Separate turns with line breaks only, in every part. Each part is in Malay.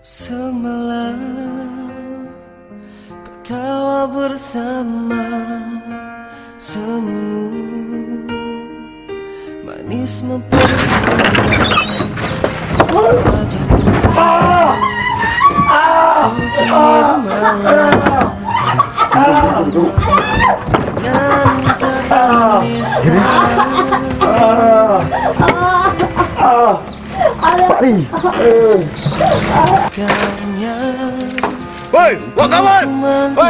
Semalam kau tawa bersama, senyum manis mempesona wajahmu sesuci nirmala dengan kata nista.
Woi, buat kawan! Woi!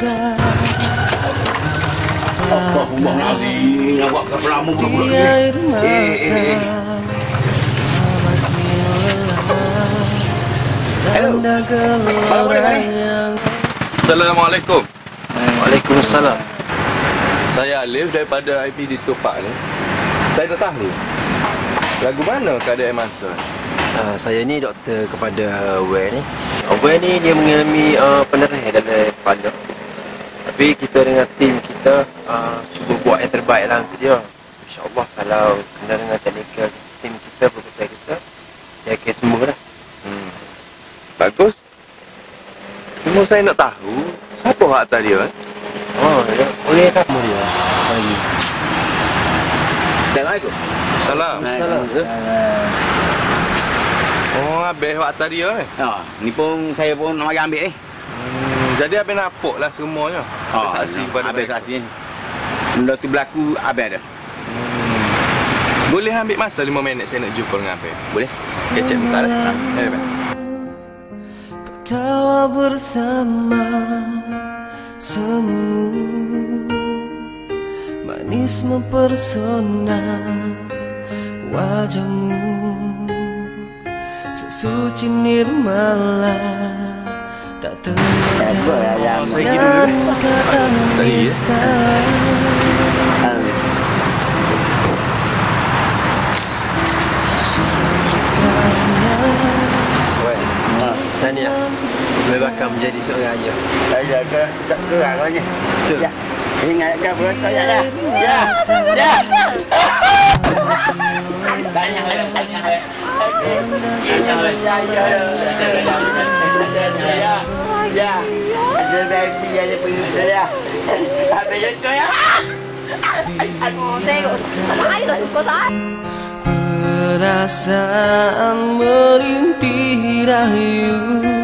Apa
buang lagi? Awak ke pelamu ke bulan ni?
Assalamualaikum.
Waalaikumsalam.
Saya Alif daripada IPD Tupak ni. Saya nak tahu lagu mana keadaan Emerson?
Saya ni doktor kepada Wer ni. Wer ni dia mengalami pendarahan dalam kepala. Tapi kita dengan tim kita cuba buat yang terbaik lah untuk dia. InsyaAllah kalau kena dengan teknikal tim kita, pekerja kita, dia akan sembuh dah.
Bagus. Cuma saya nak tahu siapa hak atas dia?
Oh, dia oleh kamu dia lagi.
Assalamualaikum. Salam. Oh, habis hak atas dia ni.
Ha, ni pun saya pun nak mari ambil ni.
Jadi habis nampak lah semuanya. Habis saksi pada
habis saksi ni. Benda tu berlaku habis dah.
Boleh ambil masa 5 minit saya nak jumpa dengan Abang? Boleh? Kecek bentar lah.
Kau tawa bersama, senyum manis mempesona wajahmu sesuci nirmala tak terledak dengan kata nista.
Tahniah, boleh bakal menjadi seorang ayah.
Saya ke tak kurang lagi.
Betul.
Ya. Ingat ke betul ya. Ya. Ya. Tanya. Ya. Ada baby ada pergi ya. Habis itu ya. Aku tengok. Ai lah kau tak.
Perasaan merintih rayu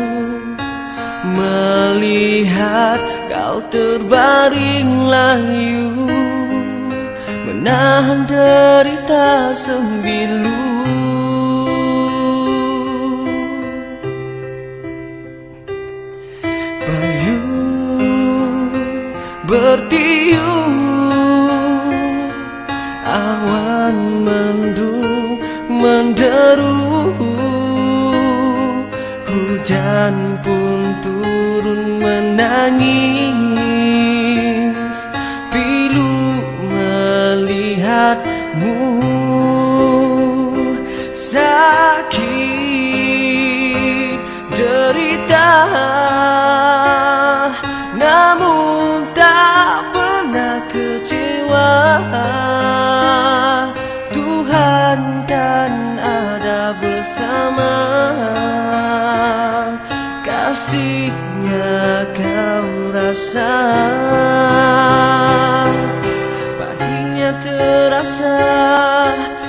melihat kau terbaring layu menahan derita sembilu. Bayu bertiup, awan mendung menderu, hujan pun turun menangis pilu melihatmu sakit derita, namun tak pernah kecewa. Tuhan kan ada bersama, kasihnya kau rasa, pahitnya terasa